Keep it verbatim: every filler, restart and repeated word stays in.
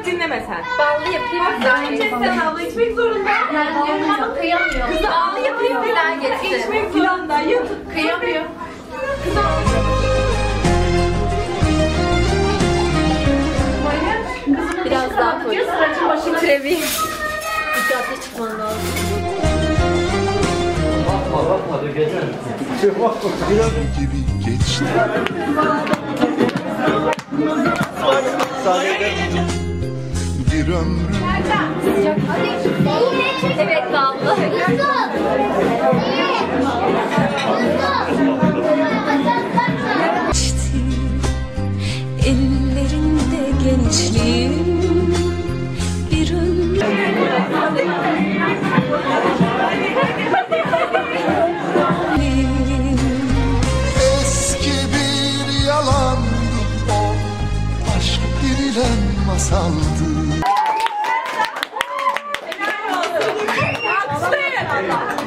Bak dinleme sen. Ballı yapayım. Bak gerçekten abla içmek zorunda. Kıyamıyor. Kıyamıyor. Kız ballı yapayım bir daha geçti. İçmek zorunda. Yut. Kıyamıyor. Biraz daha koy. Trevi. Dikkatli çıkman lazım. Bakma bakma da gece. gibi geçti. Bir ömrüm Evet ballı. Ellerinde gençliğim bir ömür. eski bir yalandı o, aşk denilen masaldı. Alkışlayın.